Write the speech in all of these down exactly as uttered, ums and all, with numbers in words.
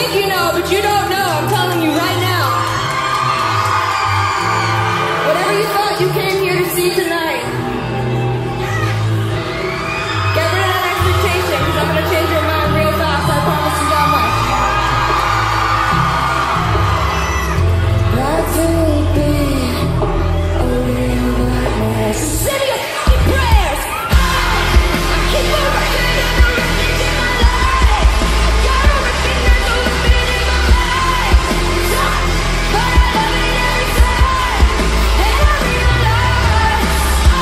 think you know, but you don't know. I'm telling you right now. Whatever you thought you came here to see tonight, get rid of that expectation, because I'm going to change your mind real fast. I promise you that much. That will be a real nightmare. Send your fucking prayers. I keep on working on the wreckage in my life. I gotta recognize all the pain in my life. But I love it every time. And I realize I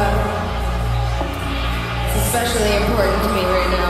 It's especially important to me right now.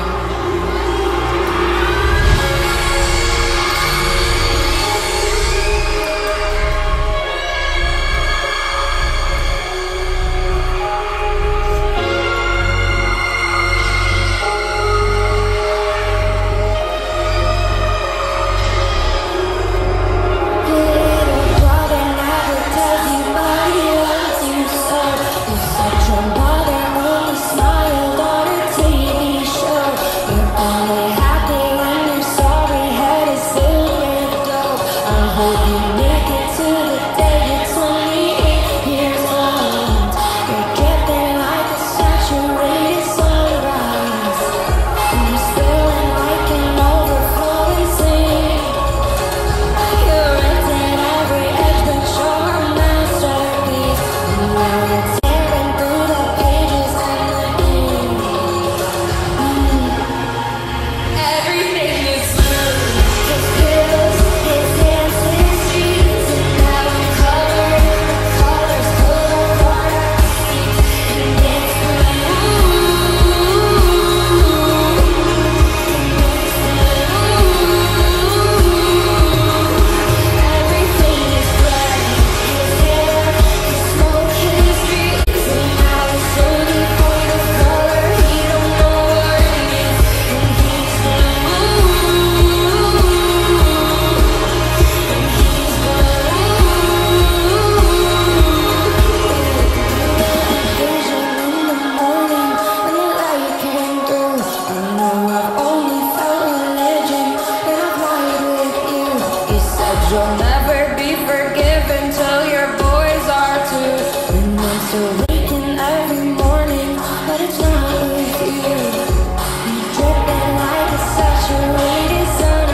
You'll never be forgiven till your boys are too. And I'm still waking every morning, but it's not with you. You're dripping like a saturated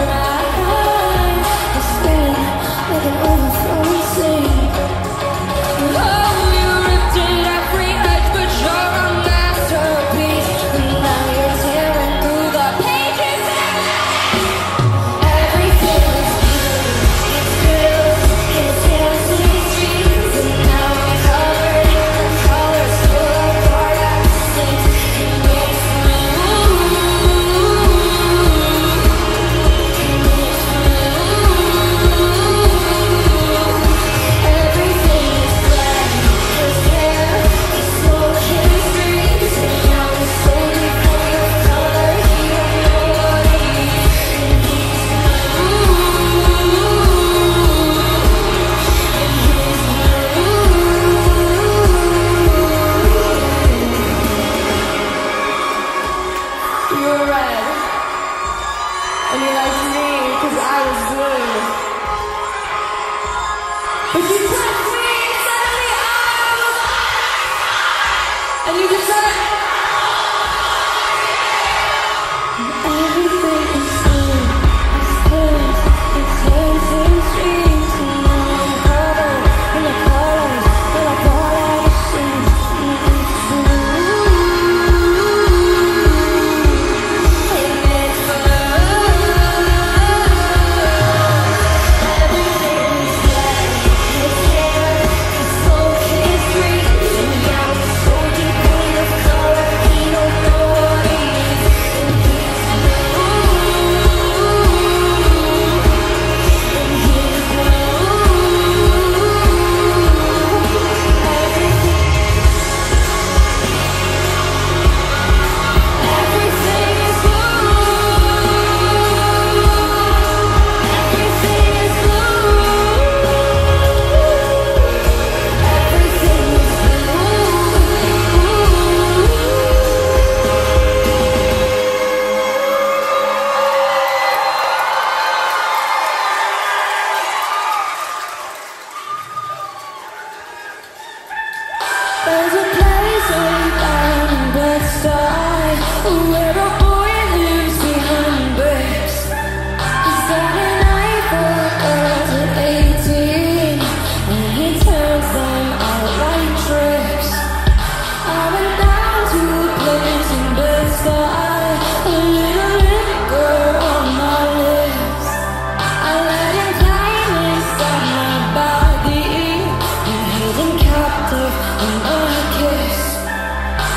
sunrise. It's been like an overflowing sea. Oh, you ripped in every edge, but you're a masterpiece. And now you're tearing through the pages. Everything is and you liked me because I was blue. But you touched me and suddenly I was hot. And you deserve it. Everything is good. It's good. It's dancing streets. And now I'm covered in the colors. Feel like all I see. So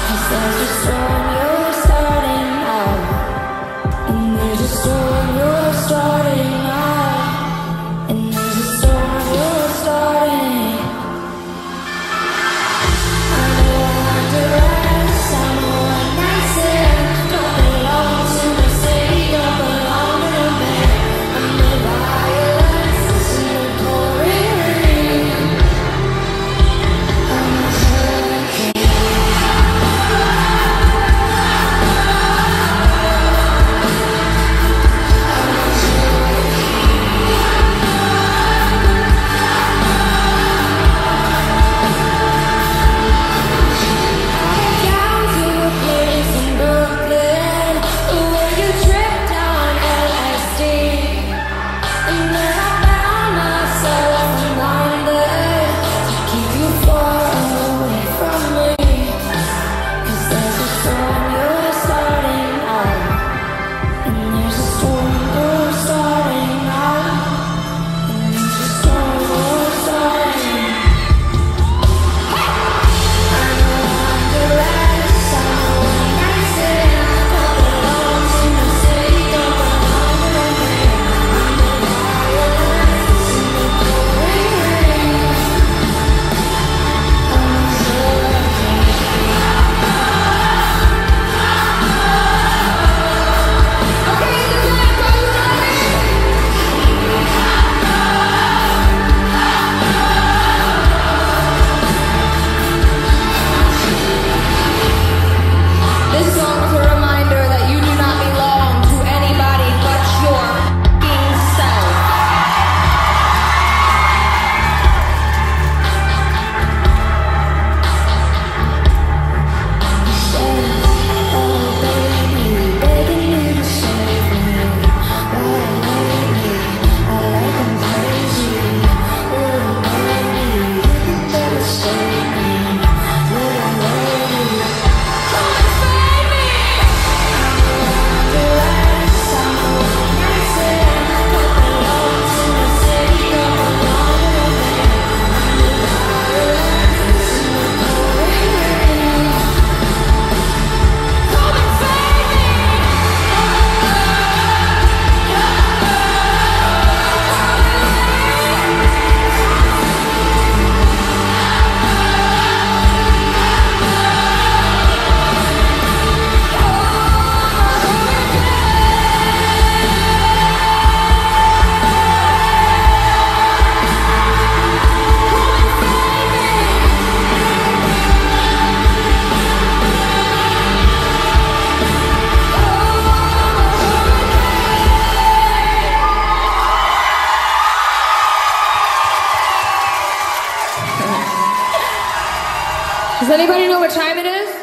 Does anybody know what time it is?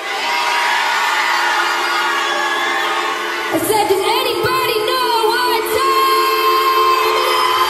I said, does anybody know what time it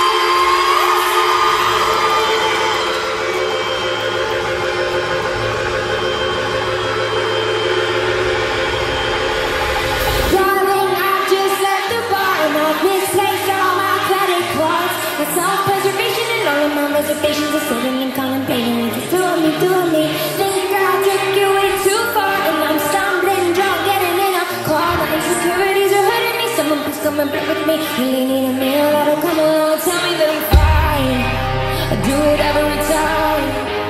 is? Darling, I just left the bar and I've misplaced all my credit cards. My self-preservation and all of my reservations are sitting and contemplating. Just do me, do me. Think I took you way too far and I'm stumbling drunk, getting in a car. My insecurities are hurting me. Someone please come and play with me. Really need a meal that'll come along and tell me that I'm fine. I do it every time.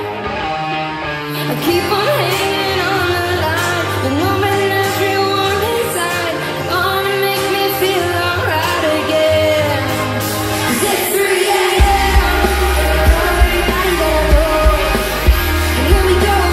I keep on hanging on the line, but no man everyone inside wanna make me feel alright again. 'Cause it's three A M Everybody gotta go. And here we go.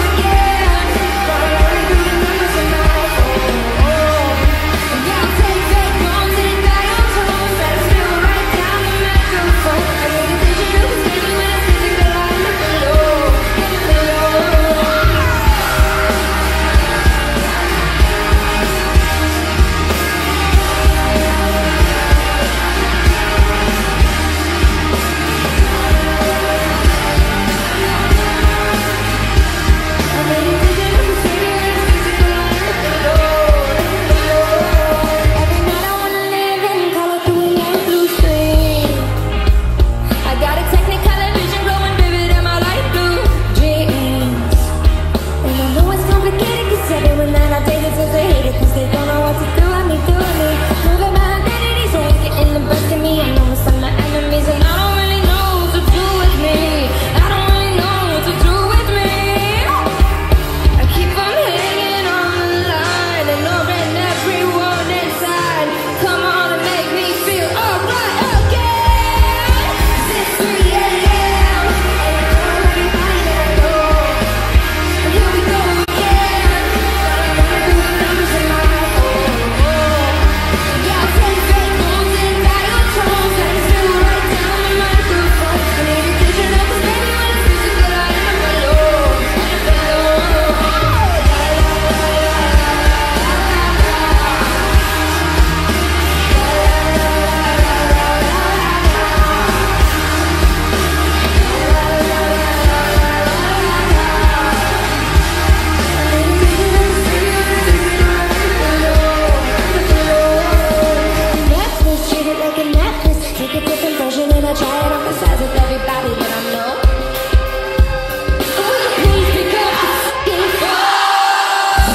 women that I dated since they hate it, cause they don't know what to do with me, do with me. Moving my identity, so it's getting the best of me. I know it's some of my enemies, and I don't really know what to do with me. I don't really know what to do with me. I keep on hanging on the line, ignoring every word inside. Come on and make me feel alright again. It's three a m and I know everybody that I know. And here we go again. Gotta run through the numbers in my phone. Yeah, I'll take fake moves and dial tones and still right down the microphone. I need a digital, cause baby when it's physical I am alone. I am alone. Netflix, treat it like a Netflix. Take a different version and I try it on the sides with everybody that I know. Will you please pick up the fucking phone?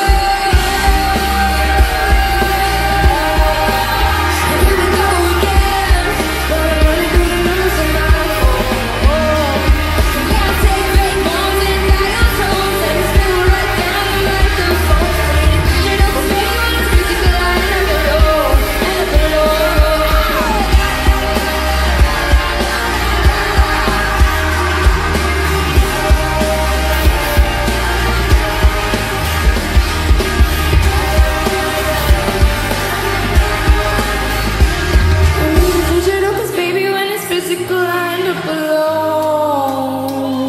And here we go again. Gotta run through the numbers in my phone. Yeah, I'll take fake moves and dial tones and still right down the microphone. I need a digital, cause baby when it's physical I am alone. I am alone. I need a digital, cause baby when it's physical I end up alone.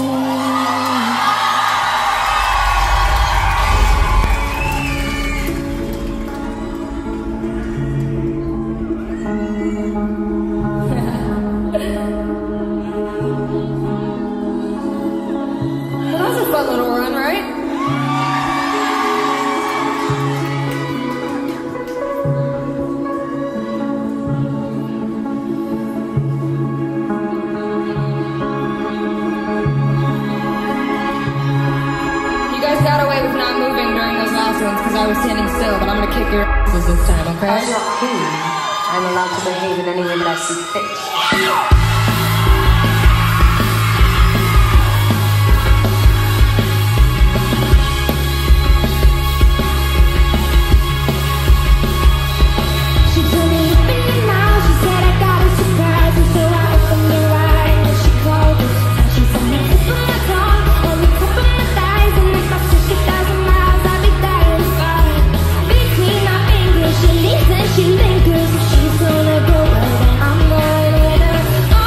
Well, that was a fun little run, right? You guys got away with not moving during those last ones because I was standing still, but I'm gonna kick your asses this time, okay? I'm not queen. I'm allowed to behave in any way that I see fit. She told me open your mouth, she said I got a surprise, and so I opened it wide, and she called it. And she said me tip on my tongue, and me tip on my thighs, and if I took a thousand miles, I'd be dying fine. Between my fingers, she leaves and she lingers. If she's gonna go, well then I'm going with her. Oh,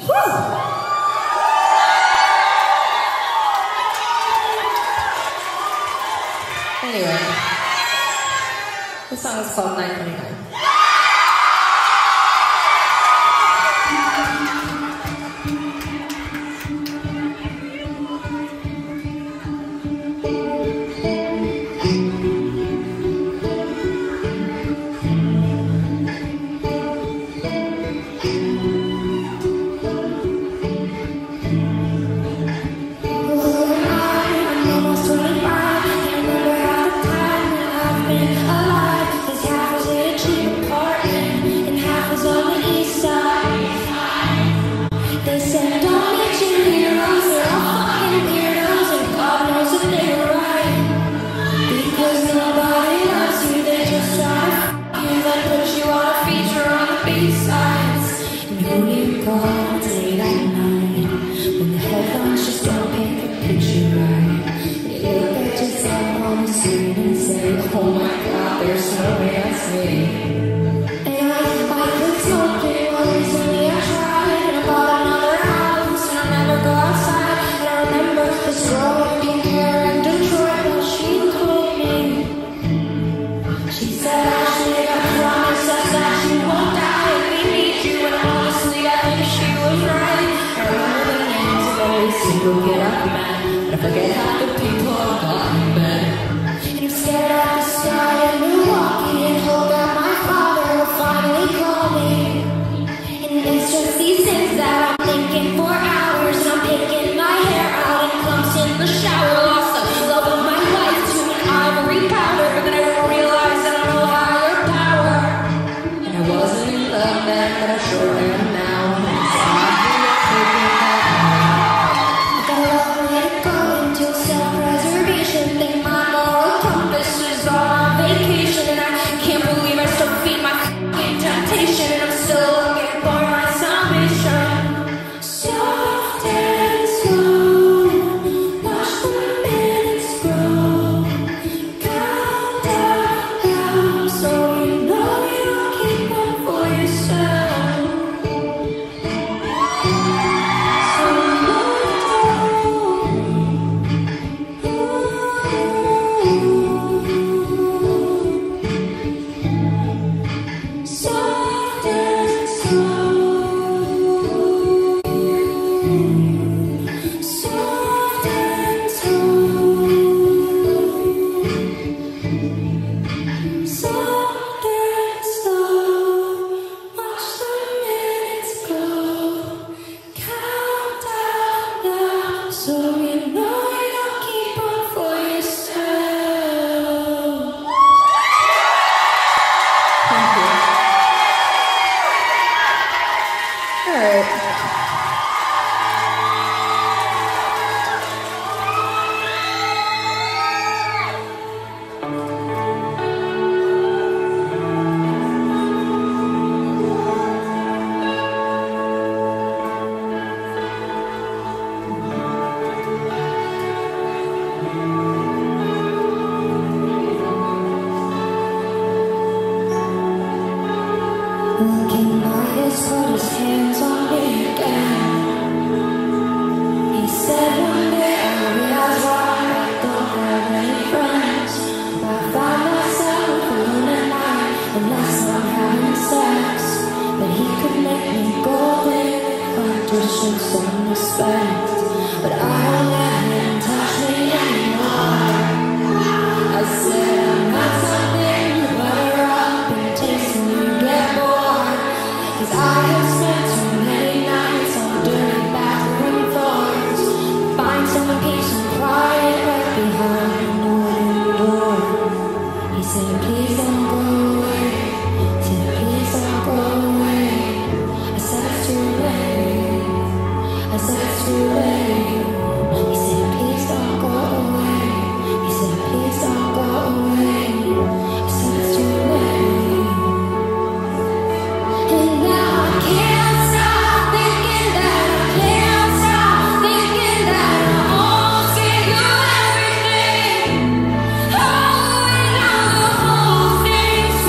Anyway, the song is called nine twenty-nine.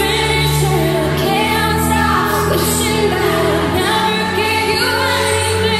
Wishing that I never gave you anything.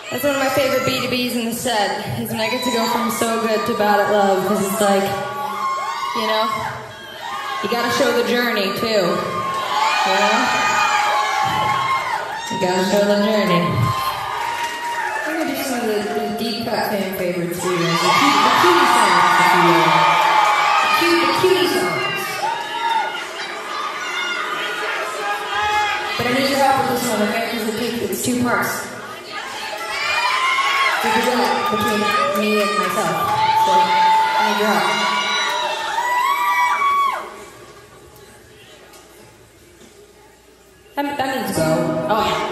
That's one of my favorite B two Bs in the set, is when I get to go from So Good to Bad at Love, because it's like, you know, you gotta show the journey too, you know? You gotta show the journey. I'm gonna do some of the, the deep cut fan favorites for you, the, cute, the cutie songs, if you will. The, cute, the cutie songs. But I need your help with this one, okay? Because it takes, it's two parts. It's a duet between me and myself. So, I need your help. That, that means go. Oh, yeah.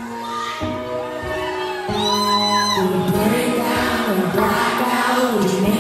Break down and black out, you make